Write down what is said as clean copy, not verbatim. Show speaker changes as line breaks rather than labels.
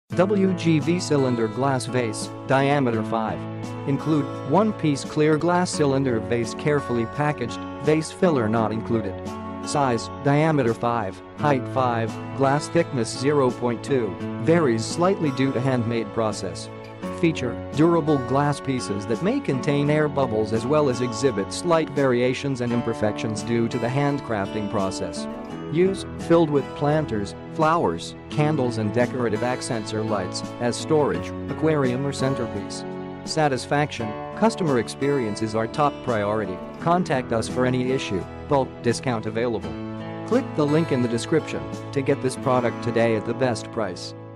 WGV cylinder glass vase, diameter 5. Include one-piece clear glass cylinder vase carefully packaged, vase filler not included. Size, diameter 5, height 5, glass thickness 0.2, varies slightly due to handmade process. Feature, durable glass pieces that may contain air bubbles as well as exhibit slight variations and imperfections due to the handcrafting process. Use, filled with planters, flowers, candles and decorative accents or lights, as storage, aquarium or centerpiece. Satisfaction, customer experience is our top priority. Contact us for any issue, bulk discount available. Click the link in the description to get this product today at the best price.